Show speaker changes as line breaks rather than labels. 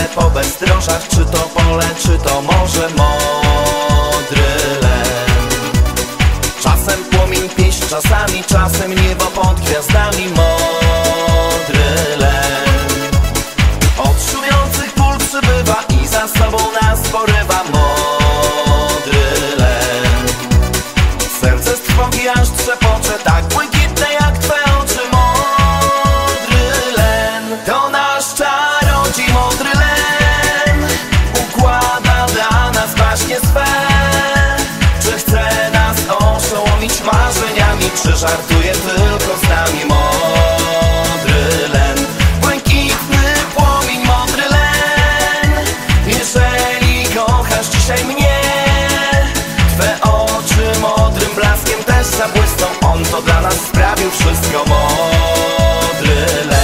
po bezdrożach, czy to pole, czy to morze, modry len. Czasem płomień pieśń, czasem niebo pod gwiazdami, modry len. Od szumiących pól przybywa i za sobą nas porywa, modry len. Serce z trwogi aż trzepocze, tak błękitne jak twe oczy, modry len. To nasz czarodziej, modry len, układa dla nas baśnie swe. Czy chce nas oszołomić marzeniami, czy żartuje tylko z nami, modry len. Błękitny płomień, modry len, jeżeli kochasz dzisiaj mnie, twe oczy modrym blaskiem też zabłysną. On to dla nas sprawił wszystko, modry len.